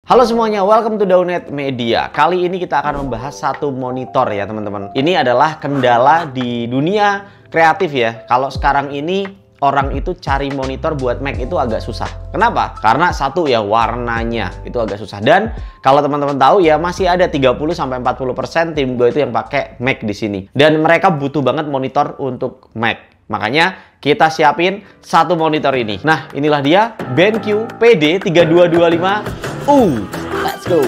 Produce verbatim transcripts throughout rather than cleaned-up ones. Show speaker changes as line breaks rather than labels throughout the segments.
Halo semuanya, welcome to Daunet Media. Kali ini kita akan membahas satu monitor ya teman-teman. Ini adalah kendala di dunia kreatif ya. Kalau sekarang ini orang itu cari monitor buat Mac itu agak susah. Kenapa? Karena satu ya warnanya itu agak susah. Dan kalau teman-teman tahu ya masih ada tiga puluh sampai empat puluh persen tim gue itu yang pakai Mac di sini. Dan mereka butuh banget monitor untuk Mac. Makanya kita siapin satu monitor ini. Nah, inilah dia BenQ P D tiga dua dua lima. Uh, let's go.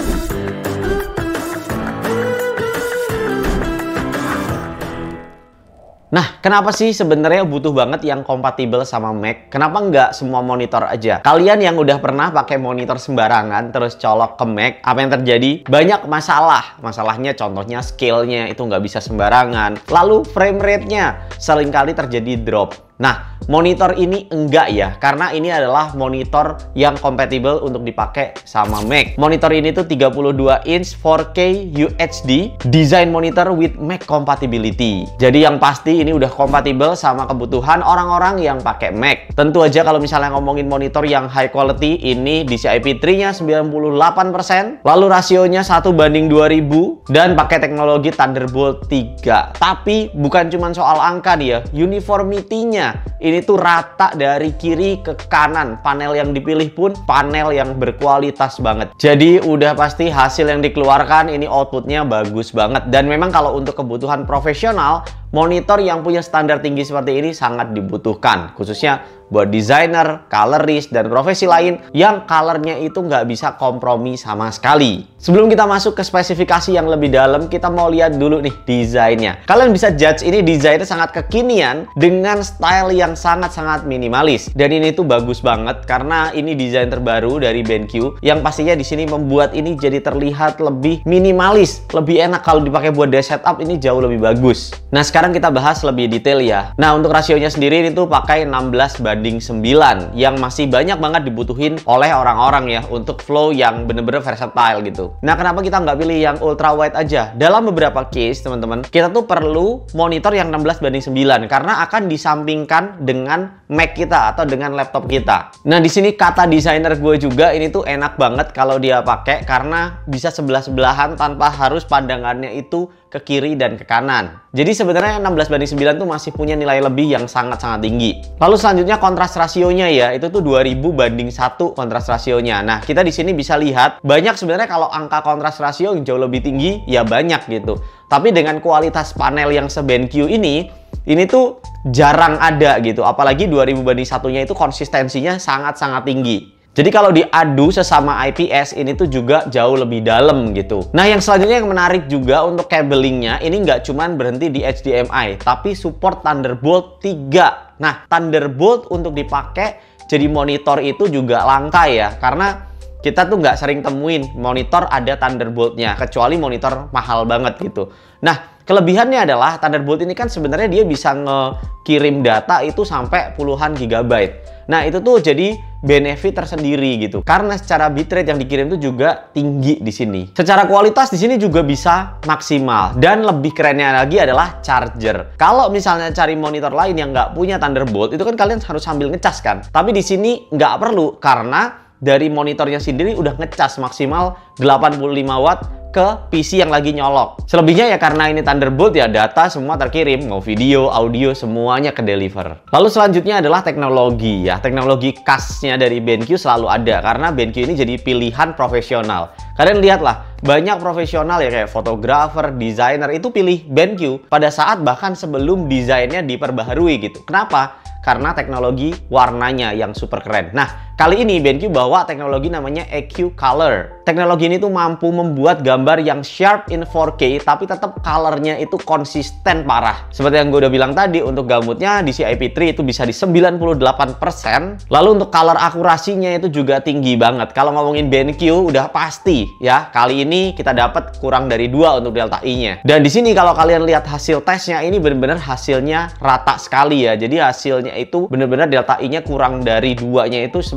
Nah, kenapa sih sebenarnya butuh banget yang kompatibel sama Mac? Kenapa nggak semua monitor aja? Kalian yang udah pernah pakai monitor sembarangan terus colok ke Mac, apa yang terjadi? Banyak masalah. Masalahnya contohnya scale-nya itu nggak bisa sembarangan. Lalu frame rate-nya seringkali terjadi drop. Nah, monitor ini enggak ya, karena ini adalah monitor yang kompatibel untuk dipakai sama Mac. Monitor ini tuh tiga puluh dua inch four K U H D, design monitor with Mac compatibility. Jadi yang pasti ini udah kompatibel sama kebutuhan orang-orang yang pakai Mac. Tentu aja kalau misalnya ngomongin monitor yang high quality, ini D C I P tiga-nya sembilan puluh delapan persen, lalu rasionya satu banding dua ribu, dan pakai teknologi Thunderbolt tiga. Tapi bukan cuma soal angka nih ya, uniformity-nya ini tuh rata dari kiri ke kanan. Panel yang dipilih pun panel yang berkualitas banget. Jadi udah pasti hasil yang dikeluarkan ini outputnya bagus banget. Dan memang kalau untuk kebutuhan profesional, monitor yang punya standar tinggi seperti ini sangat dibutuhkan. Khususnya buat desainer, colorist, dan profesi lain yang colornya itu nggak bisa kompromi sama sekali. Sebelum kita masuk ke spesifikasi yang lebih dalam, kita mau lihat dulu nih desainnya. Kalian bisa judge ini desainnya sangat kekinian dengan style yang sangat-sangat minimalis. Dan ini tuh bagus banget karena ini desain terbaru dari BenQ yang pastinya di sini membuat ini jadi terlihat lebih minimalis, lebih enak kalau dipakai buat desk setup. Ini jauh lebih bagus. Nah, sekarang kita bahas lebih detail ya. Nah, untuk rasionya sendiri ini tuh pakai enam belas banding sembilan yang masih banyak banget dibutuhin oleh orang-orang ya untuk flow yang bener-bener versatile gitu. Nah, kenapa kita nggak pilih yang ultra wide aja? Dalam beberapa case teman-teman, kita tuh perlu monitor yang enam belas banding sembilan karena akan disampingkan dengan Mac kita atau dengan laptop kita. Nah, di sini kata desainer gue juga ini tuh enak banget kalau dia pakai karena bisa sebelah-sebelahan tanpa harus pandangannya itu ke kiri dan ke kanan. Jadi sebenarnya enam belas banding sembilan tuh masih punya nilai lebih yang sangat-sangat tinggi. Lalu selanjutnya kontras rasionya ya, itu tuh dua ribu banding satu kontras rasionya. Nah, kita di sini bisa lihat banyak sebenarnya kalau angka kontras rasio yang jauh lebih tinggi ya banyak gitu. Tapi dengan kualitas panel yang se-BenQ ini, ini tuh jarang ada gitu. Apalagi dua ribu banding satunya itu konsistensinya sangat-sangat tinggi. Jadi kalau diadu sesama I P S ini tuh juga jauh lebih dalam gitu. Nah, yang selanjutnya yang menarik juga untuk cabling-nya ini nggak cuman berhenti di H D M I, tapi support Thunderbolt tiga. Nah, Thunderbolt untuk dipakai jadi monitor itu juga langka ya, karena kita tuh nggak sering temuin monitor ada Thunderbolt-nya, kecuali monitor mahal banget gitu. Nah, kelebihannya adalah Thunderbolt ini kan sebenarnya dia bisa ngekirim data itu sampai puluhan gigabyte. Nah, itu tuh jadi benefit tersendiri gitu. Karena secara bitrate yang dikirim itu juga tinggi di sini. Secara kualitas di sini juga bisa maksimal. Dan lebih kerennya lagi adalah charger. Kalau misalnya cari monitor lain yang nggak punya Thunderbolt, itu kan kalian harus sambil ngecas kan. Tapi di sini nggak perlu karena dari monitornya sendiri udah ngecas maksimal delapan puluh lima watt ke P C yang lagi nyolok. Selebihnya ya karena ini Thunderbolt ya data semua terkirim, mau video, audio semuanya ke deliver. Lalu selanjutnya adalah teknologi ya. Teknologi khasnya dari BenQ selalu ada karena BenQ ini jadi pilihan profesional. Kalian lihatlah, banyak profesional ya kayak fotografer, desainer itu pilih BenQ pada saat bahkan sebelum desainnya diperbaharui gitu. Kenapa? Karena teknologi warnanya yang super keren. Nah, kali ini BenQ bawa teknologi namanya E Q Color. Teknologi ini tuh mampu membuat gambar yang sharp in four K, tapi tetap colornya itu konsisten parah. Seperti yang gue udah bilang tadi, untuk gambutnya D C I P tiga itu bisa di sembilan puluh delapan persen. Lalu untuk color akurasinya itu juga tinggi banget. Kalau ngomongin BenQ udah pasti ya, kali ini kita dapat kurang dari dua untuk delta I-nya. Dan di sini kalau kalian lihat hasil tesnya, ini bener-bener hasilnya rata sekali ya. Jadi hasilnya itu bener-bener delta I-nya kurang dari duanya itu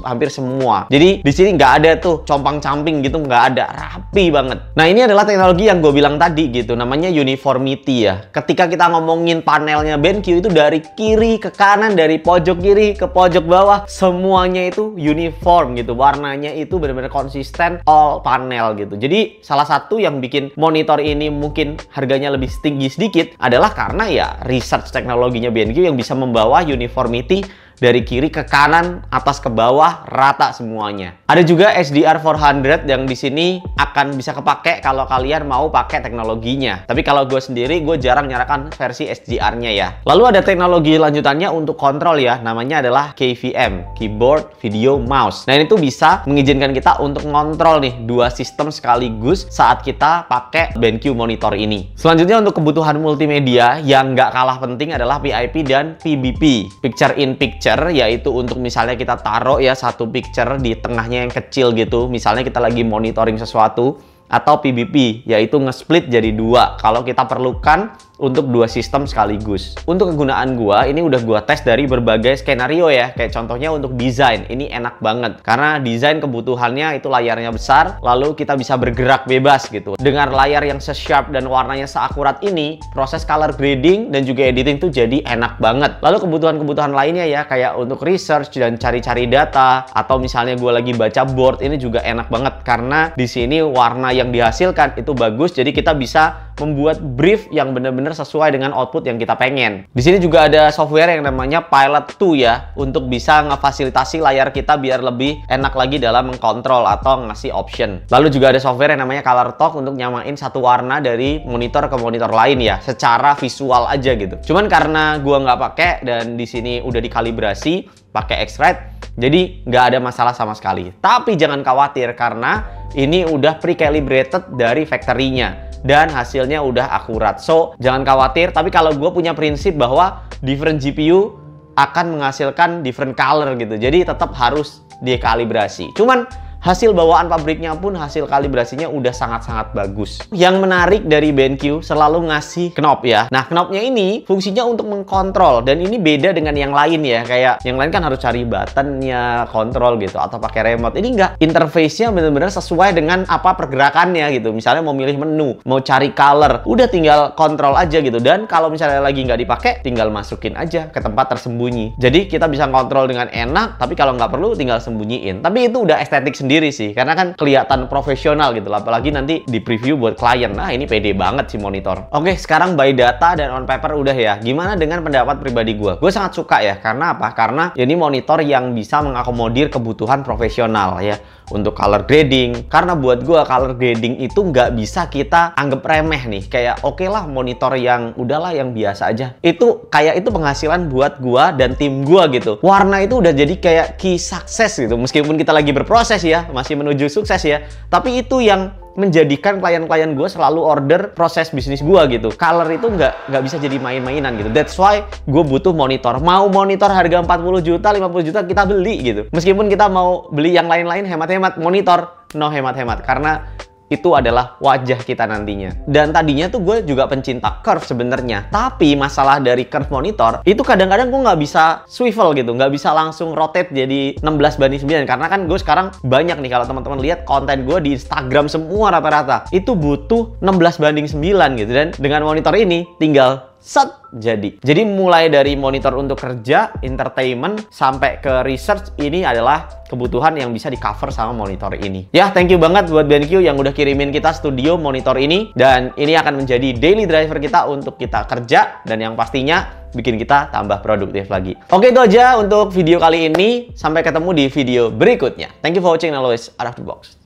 hampir semua. Jadi di sini nggak ada tuh compang-camping gitu, nggak ada, rapi banget. Nah, ini adalah teknologi yang gue bilang tadi gitu, namanya uniformity ya. Ketika kita ngomongin panelnya BenQ itu dari kiri ke kanan, dari pojok kiri ke pojok bawah, semuanya itu uniform gitu. Warnanya itu benar-benar konsisten all panel gitu. Jadi salah satu yang bikin monitor ini mungkin harganya lebih tinggi sedikit adalah karena ya research teknologinya BenQ yang bisa membawa uniformity dari kiri ke kanan, atas ke bawah, rata semuanya. Ada juga H D R empat ratus yang di sini akan bisa kepake kalau kalian mau pakai teknologinya. Tapi kalau gue sendiri, gue jarang nyalakan versi H D R-nya ya. Lalu ada teknologi lanjutannya untuk kontrol ya, namanya adalah K V M, Keyboard Video Mouse. Nah, ini tuh bisa mengizinkan kita untuk ngontrol nih dua sistem sekaligus saat kita pakai BenQ monitor ini. Selanjutnya untuk kebutuhan multimedia yang nggak kalah penting adalah P I P dan P B P, Picture in Picture, yaitu untuk misalnya kita taruh ya satu picture di tengahnya yang kecil gitu, misalnya kita lagi monitoring sesuatu, atau P B P, yaitu nge-split jadi dua kalau kita perlukan untuk dua sistem sekaligus. Untuk kegunaan gua, ini udah gua tes dari berbagai skenario ya, kayak contohnya untuk desain, ini enak banget karena desain kebutuhannya itu layarnya besar, lalu kita bisa bergerak bebas gitu. Dengan layar yang se-sharp dan warnanya seakurat ini, proses color grading dan juga editing tuh jadi enak banget. Lalu kebutuhan-kebutuhan lainnya ya, kayak untuk research dan cari-cari data, atau misalnya gua lagi baca board, ini juga enak banget karena di sini warna yang dihasilkan itu bagus, jadi kita bisa membuat brief yang benar-benar sesuai dengan output yang kita pengen. Di sini juga ada software yang namanya Pilot dua ya, untuk bisa ngefasilitasi layar kita biar lebih enak lagi dalam mengkontrol atau ngasih option. Lalu juga ada software yang namanya Color Talk untuk nyamain satu warna dari monitor ke monitor lain ya, secara visual aja gitu. Cuman karena gua nggak pakai dan di sini udah dikalibrasi pakai X-Rite, jadi nggak ada masalah sama sekali. Tapi jangan khawatir karena ini udah pre-calibrated dari factory-nya dan hasilnya udah akurat. So, jangan khawatir. Tapi kalau gue punya prinsip bahwa different G P U akan menghasilkan different color gitu. Jadi tetap harus dikalibrasi. Cuman hasil bawaan pabriknya pun hasil kalibrasinya udah sangat-sangat bagus. Yang menarik dari BenQ selalu ngasih knob ya. Nah, knobnya ini fungsinya untuk mengkontrol dan ini beda dengan yang lain ya. Kayak yang lain kan harus cari buttonnya, kontrol gitu, atau pakai remote. Ini enggak, interface-nya benar-benar sesuai dengan apa pergerakannya gitu. Misalnya mau milih menu, mau cari color, udah tinggal kontrol aja gitu. Dan kalau misalnya lagi nggak dipakai, tinggal masukin aja ke tempat tersembunyi. Jadi kita bisa kontrol dengan enak, tapi kalau nggak perlu tinggal sembunyiin. Tapi itu udah estetik sendiri sih, karena kan kelihatan profesional gitu, apalagi nanti di preview buat klien. Nah, ini pede banget sih monitor. Oke, sekarang by data dan on paper udah ya. Gimana dengan pendapat pribadi gue? Gue sangat suka ya, karena apa? Karena ini monitor yang bisa mengakomodir kebutuhan profesional ya, untuk color grading. Karena buat gue color grading itu nggak bisa kita anggap remeh nih, kayak oke okay lah monitor yang udahlah yang biasa aja. Itu kayak itu penghasilan buat gue dan tim gue gitu. Warna itu udah jadi kayak key success gitu, meskipun kita lagi berproses ya, masih menuju sukses ya, tapi itu yang menjadikan klien-klien gue selalu order proses bisnis gue gitu. Color itu nggak nggak bisa jadi main-mainan gitu. That's why gue butuh monitor. Mau monitor harga empat puluh juta, lima puluh juta kita beli gitu. Meskipun kita mau beli yang lain-lain hemat-hemat, monitor no hemat-hemat karena itu adalah wajah kita nantinya. Dan tadinya tuh gue juga pencinta curve sebenarnya, tapi masalah dari curve monitor itu kadang-kadang gue nggak bisa swivel gitu, nggak bisa langsung rotate jadi enam belas banding sembilan, karena kan gue sekarang banyak nih, kalau teman-teman lihat konten gue di Instagram semua rata-rata itu butuh enam belas banding sembilan gitu, dan dengan monitor ini tinggal set jadi. Jadi mulai dari monitor untuk kerja, entertainment, sampai ke research, ini adalah kebutuhan yang bisa di cover sama monitor ini. Ya, thank you banget buat BenQ yang udah kirimin kita studio monitor ini, dan ini akan menjadi daily driver kita untuk kita kerja dan yang pastinya bikin kita tambah produktif lagi. Oke, itu aja untuk video kali ini. Sampai ketemu di video berikutnya. Thank you for watching and always out of the box.